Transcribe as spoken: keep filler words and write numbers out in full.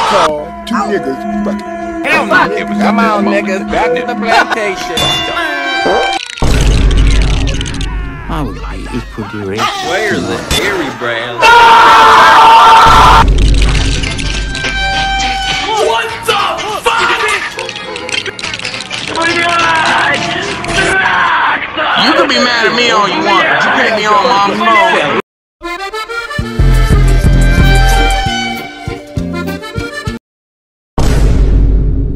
called two niggas fucking. Hell no. Come on, niggas, back to the plantation. I would be equally rich. Where's the dairy brand? What the fuck? You can be mad at me all you want, but you can't be on my phone.